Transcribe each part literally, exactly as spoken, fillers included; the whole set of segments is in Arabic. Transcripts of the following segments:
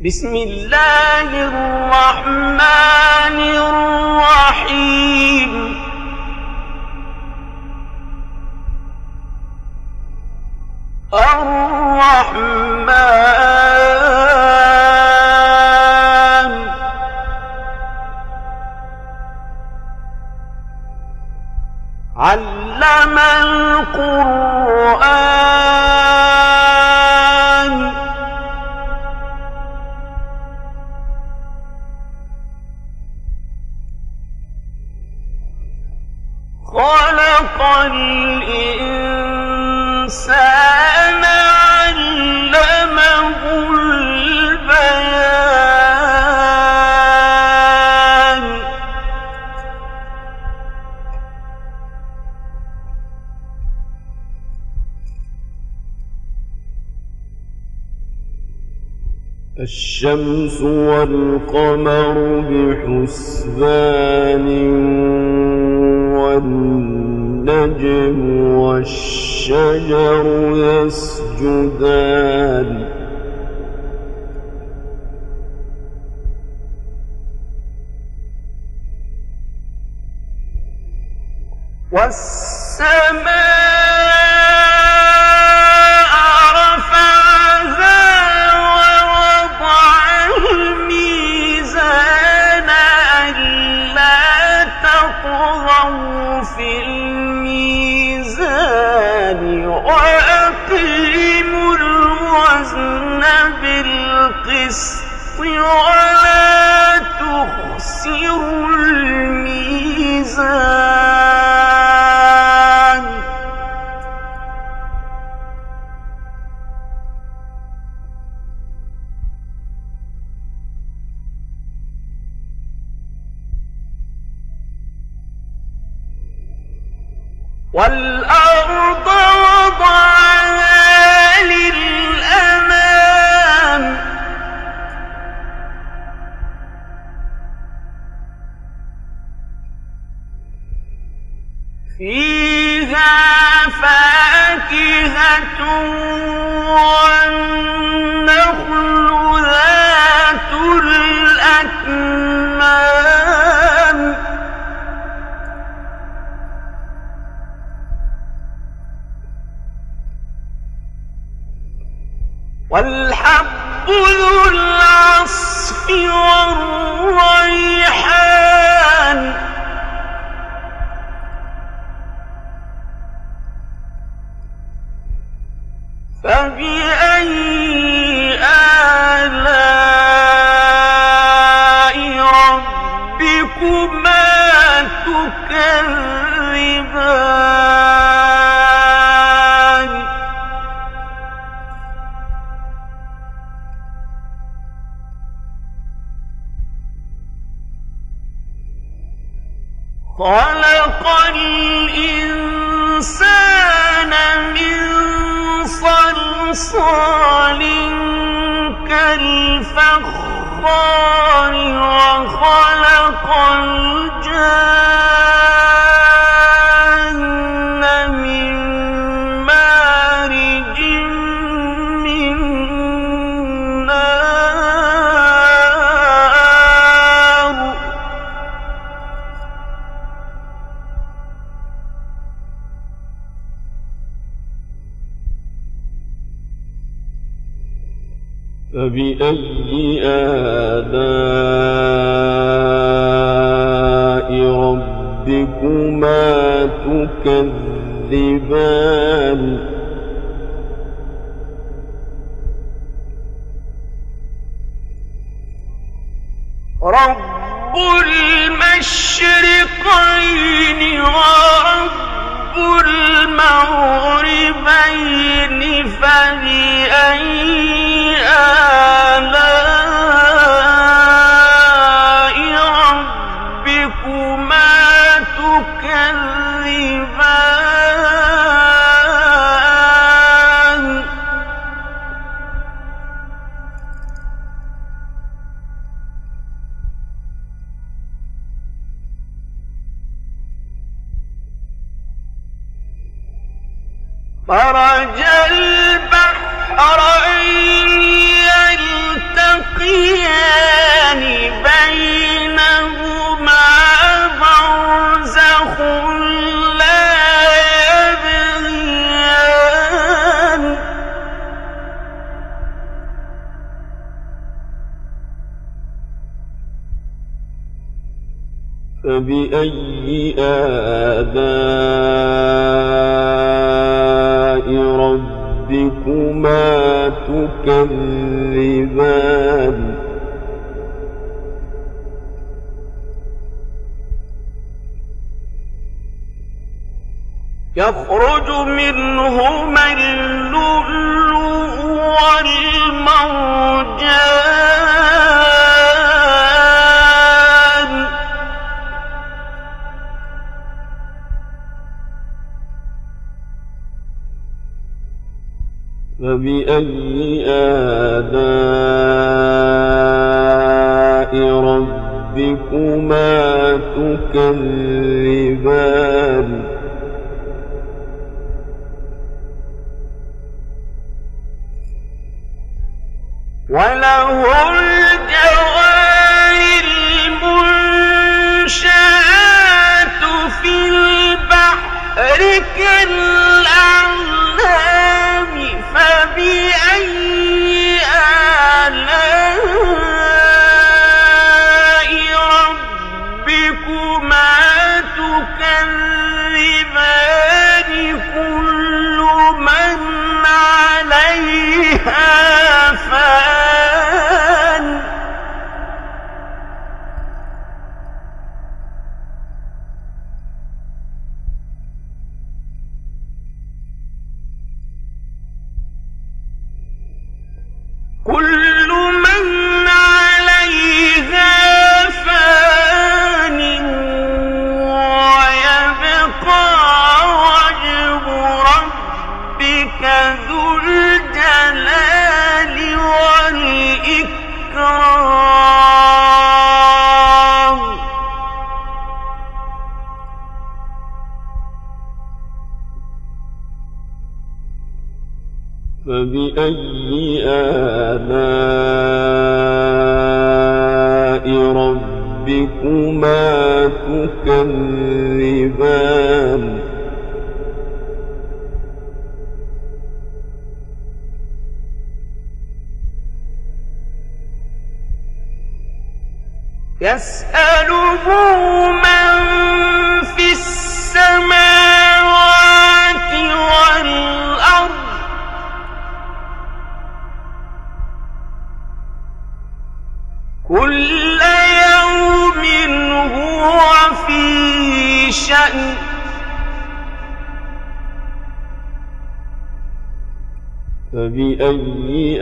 بسم الله الرحمن الرحيم الرحمن علم القرآن خلق الإنسان علمه البيان الشمس والقمر بحسبان والنجم والشجر يسجدان والسماء رفعها ووضع الميزان ألا تطغوا في الميزان وأقيموا الوزن بالقسط ولا تخسروا الميزان والأرض وضعها للأنام فيها فاكهة والنخل ذات الأكمام والحب ذو العصف والريحان فبأي آلاء ربكما تكذبان خلق الإنسان من صلصال كالفخار وخلق الجن من مارج من نار فبأي آلاء ربكما تكذبان رب المشرقين ورب المغربين فبأي آلاء ربكما تكذبان مرج البحرين يلتقيان فبأي آلاء ربكما تكذبان يخرج منهما اللؤلؤ والمرجان فبأي آلاء ربكما تكذبان وله الجوار المنشآت في البحر كالأعلام فبأي آلاء ربكما تكذبان كل من عليها فان كل من عليها فان ويبقى وجه ربك ذو الجلال والإكرام فبأي آلاء ربكما تكذبان يسأله من في السماوات والأرض كل يوم هو في شأن فبأي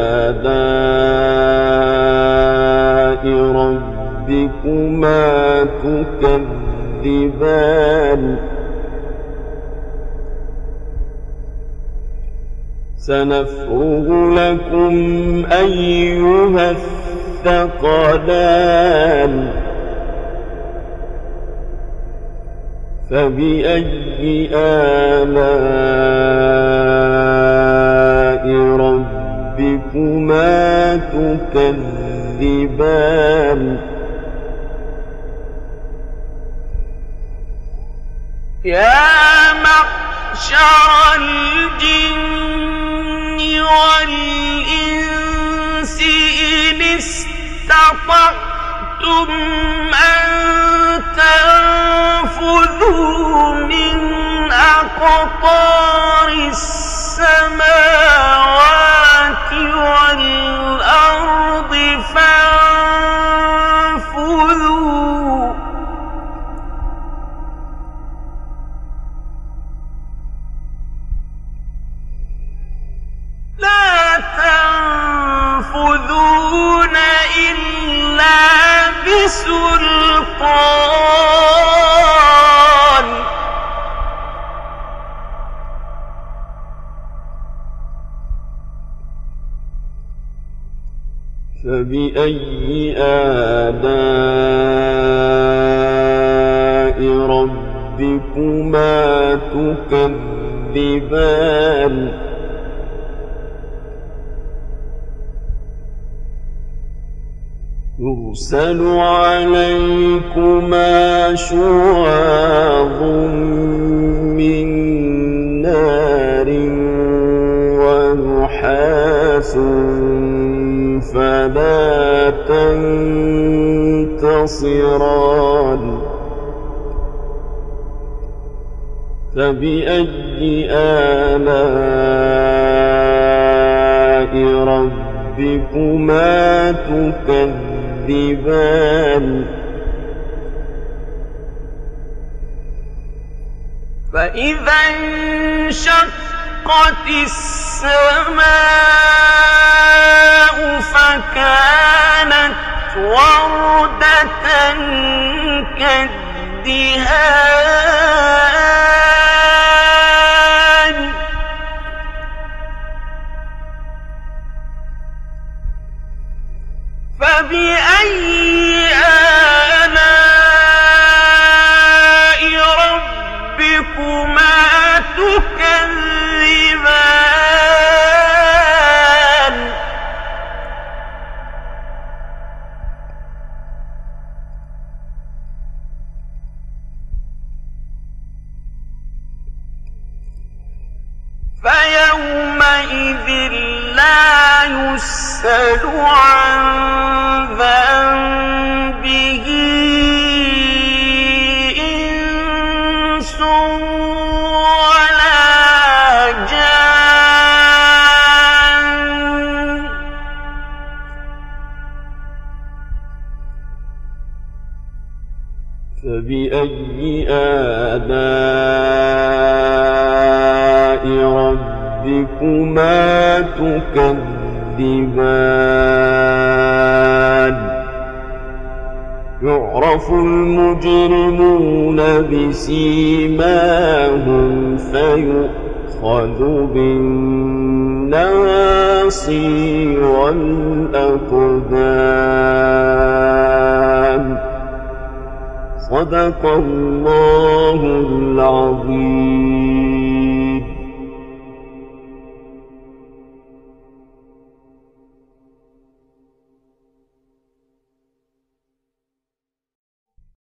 آلاء ربكما تكذبان سنفرغ لكم أيها الثقلان فبأي آلاء ربكما تكذبان يا معشر الجن والإنس إن استطعتم أن تنفذوا من أقطار السماوات والأرض فانفذوا لا تنفذون إلا بسلطان فبأي آلاء ربكما تكذبان يرسل عليكما شواظ من نار ونحاس فلا تنتصران فبأي آلاء ربكما تكذبان فإذا انشقت السماء فكانت وردة كالدهان فبأي آلاء ربكما تكذبان فيومئذ لا يسأل عن ذنبه إنس ولا جان فبأي آلاء ربكما تكذبان يعرف المجرمون بسيماهم فيؤخذ بالنواصي والأقدام صدق الله العظيم.